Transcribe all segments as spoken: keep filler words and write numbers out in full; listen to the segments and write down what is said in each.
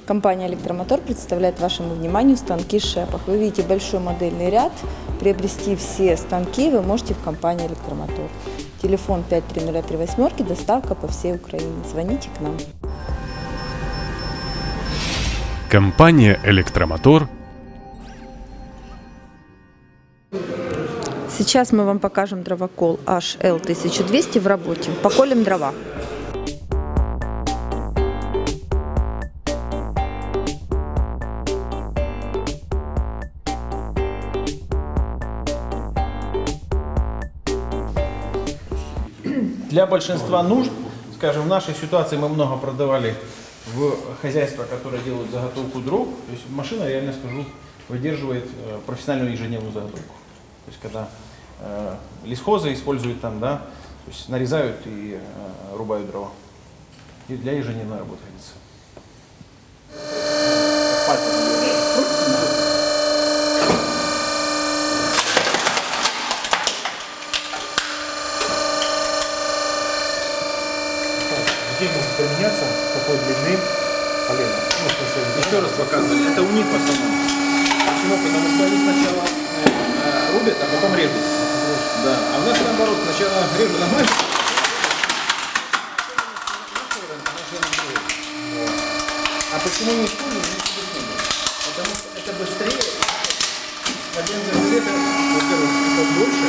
Компания «Электромотор» представляет вашему вниманию станки Шепах. Вы видите большой модельный ряд. Приобрести все станки вы можете в компании «Электромотор». Телефон пять три ноль три восемь, доставка по всей Украине. Звоните к нам. Компания «Электромотор». Сейчас мы вам покажем дровокол эйч эл тысяча двести в работе. Поколем дрова. Для большинства нужд, скажем, в нашей ситуации мы много продавали в хозяйства, которые делают заготовку дров. То есть машина, реально скажу, выдерживает профессиональную ежедневную заготовку. То есть когда э, лесхозы используют там, да, то есть нарезают и э, рубают дрова. И для ежедневной работы годится. Где может применяться, какой длины полено? Ну, Еще раз показывали, это у них в основном. Почему? Потому что они сначала э, рубят, а потом режут. Да. А у нас наоборот, сначала режут на мать. А почему не используют? Потому что это быстрее. Один за это, во-первых, это дольше.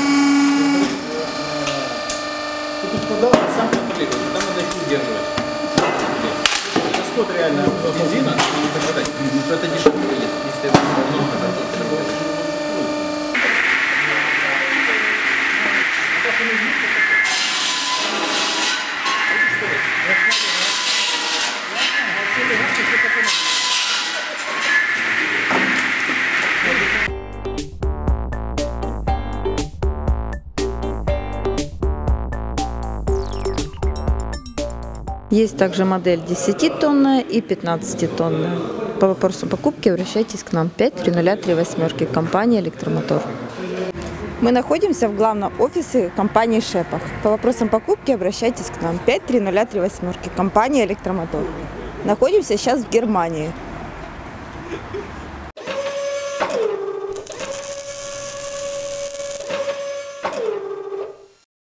Ты тут подал, а сам контролируешь, там надо их удерживать. Расход реально бензина, что это дешевле будет, если ты много работаешь. Есть также модель десятитонная и пятнадцатитонная. По вопросу покупки обращайтесь к нам пять три ноль три восемь, компания «Электромотор». Мы находимся в главном офисе компании Шепах. По вопросам покупки обращайтесь к нам пять три ноль три восемь, компания «Электромотор». Находимся сейчас в Германии.